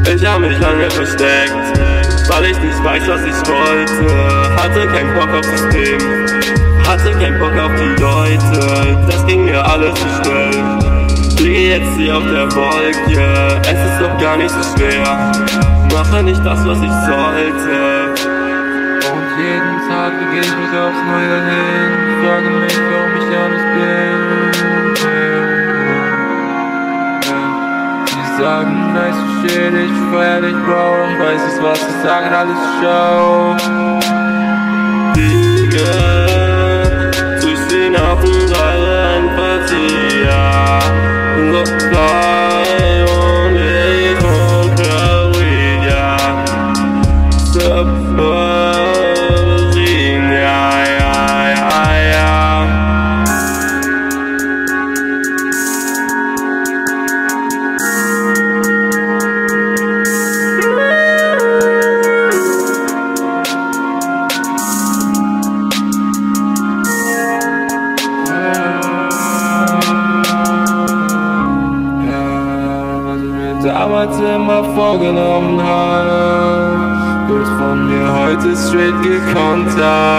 Ich hab mich lange versteckt, weil ich nicht weiß, was ich wollte. Hatte keinen Bock auf System, hatte keinen Bock auf die Leute. Das ging mir alles zu schnell. Fliege jetzt hier auf der Wolke, es ist doch gar nicht so schwer. Mache nicht das, was ich sollte. Und jeden Tag begeh ich mich aufs Neue hin. Frage mich, warum ich alles bin. Sie sagen, nice shit, ich feier dich, Bro. Ich weiß nicht, was sie sagen, alles Show. Fliege durch den Hafen deiner Empathie, ja. So frei und ich und Heroin, ja. Submarine, ja, ja, ja, ja. Damals immer vorgenommen hab, wird von mir heute straight gekontert.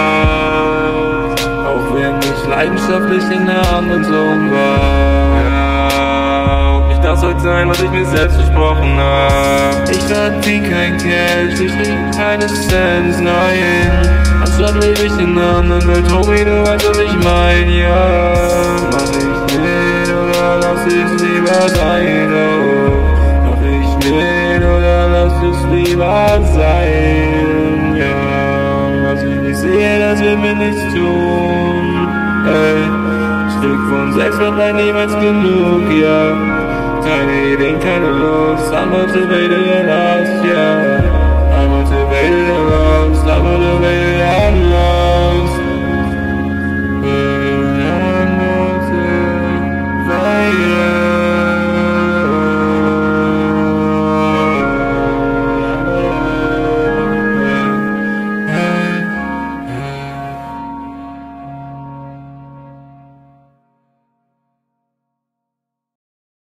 Auch wenn ich leidenschaftlich in der anderen Zone war. Ja, ob nicht das sollte sein, was ich mir selbst versprochen hab. Ich verdiene kein Geld, ich krieg keine Cents, nein. Anstatt lebe ich in einer anderen Welt, Homie, du weißt, was ich mein, ja. Mach ich mit oder lass ich's lieber sein, oh. Oder lass es lieber sein, ja. Was ich nicht sehe, das wird mir nichts tun, ey. Stück von Sex wird halt niemals genug, ja. Keine Ideen, keine Lust, andere Welt,